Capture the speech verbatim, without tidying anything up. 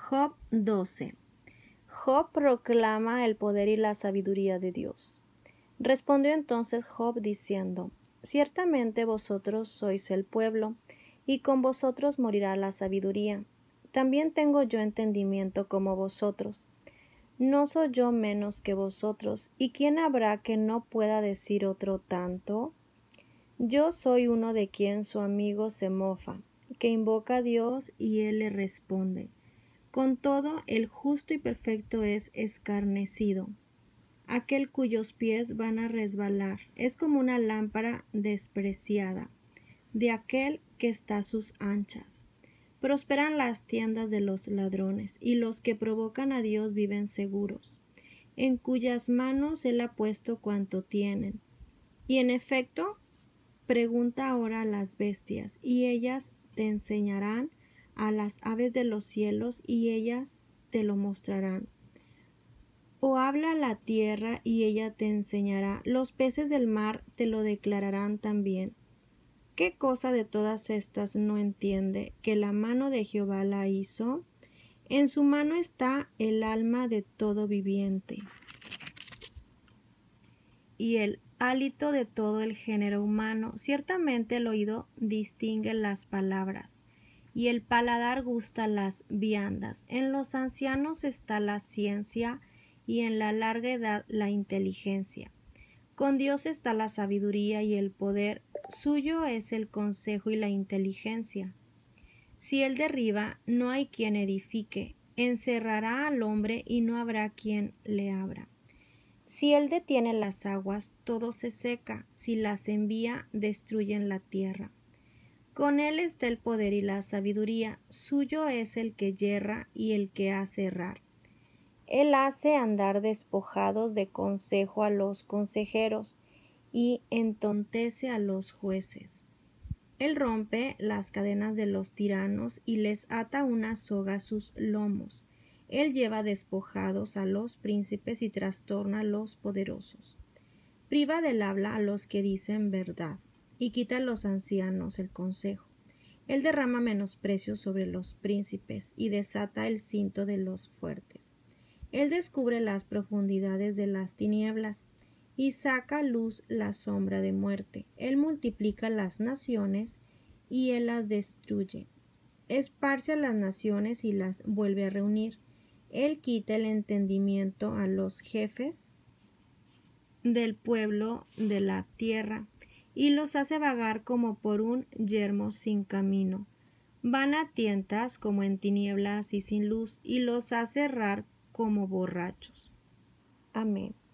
Job doce. Job proclama el poder y la sabiduría de Dios. Respondió entonces Job diciendo: Ciertamente vosotros sois el pueblo, y con vosotros morirá la sabiduría. También tengo yo entendimiento como vosotros. No soy yo menos que vosotros, ¿y quién habrá que no pueda decir otro tanto? Yo soy uno de quien su amigo se mofa, que invoca a Dios y él le responde. Con todo, el justo y perfecto es escarnecido. Aquel cuyos pies van a resbalar es como una lámpara despreciada, de aquel que está a sus anchas. Prosperan las tiendas de los ladrones, y los que provocan a Dios viven seguros, en cuyas manos él ha puesto cuanto tienen. Y en efecto, pregunta ahora a las bestias, y ellas te enseñarán, a las aves de los cielos, y ellas te lo mostrarán. O habla la tierra, y ella te enseñará, los peces del mar te lo declararán también. ¿Qué cosa de todas estas no entiende, que la mano de Jehová la hizo? En su mano está el alma de todo viviente, y el hálito de todo el género humano. Ciertamente el oído distingue las palabras, y el paladar gusta las viandas. En los ancianos está la ciencia, y en la larga edad la inteligencia. Con Dios está la sabiduría y el poder, suyo es el consejo y la inteligencia. Si él derriba, no hay quien edifique, encerrará al hombre y no habrá quien le abra. Si él detiene las aguas, todo se seca, si las envía, destruyen la tierra. Con él está el poder y la sabiduría, suyo es el que yerra y el que hace errar. Él hace andar despojados de consejo a los consejeros y entontece a los jueces. Él rompe las cadenas de los tiranos y les ata una soga a sus lomos. Él lleva despojados a los príncipes y trastorna a los poderosos. Priva del habla a los que dicen verdad y quita a los ancianos el consejo. Él derrama menosprecio sobre los príncipes y desata el cinto de los fuertes. Él descubre las profundidades de las tinieblas y saca a luz la sombra de muerte. Él multiplica las naciones y él las destruye. Esparce a las naciones y las vuelve a reunir. Él quita el entendimiento a los jefes del pueblo de la tierra y los hace vagar como por un yermo sin camino. Van a tientas como en tinieblas y sin luz, y los hace errar como borrachos. Amén.